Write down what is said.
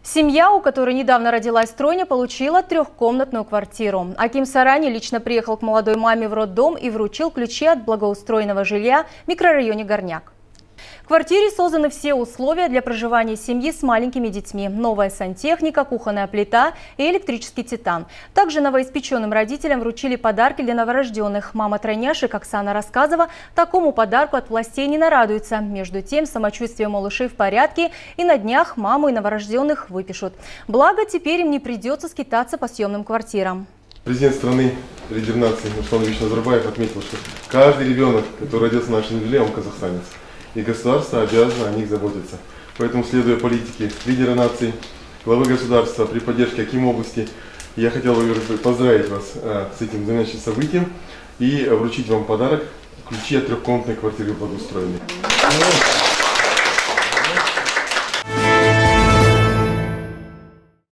Семья, у которой недавно родилась тройня, получила трехкомнатную квартиру. Аким Сарани лично приехал к молодой маме в роддом и вручил ключи от благоустроенного жилья в микрорайоне Горняк. В квартире созданы все условия для проживания семьи с маленькими детьми. Новая сантехника, кухонная плита и электрический титан. Также новоиспеченным родителям вручили подарки для новорожденных. Мама тройняшек Оксана рассказывала, такому подарку от властей не нарадуется. Между тем, самочувствие малышей в порядке, и на днях маму и новорожденных выпишут. Благо, теперь им не придется скитаться по съемным квартирам. Президент страны, лидер нации Нурсултан Абишевич Назарбаев отметил, что каждый ребенок, который родился на нашей земле, он казахстанец. И государство обязано о них заботиться. Поэтому, следуя политике лидера нации, главы государства при поддержке Аким области, я хотел бы поздравить вас с этим знаменательным событием и вручить вам подарок — ключи от трехкомнатной квартиры благоустроенной.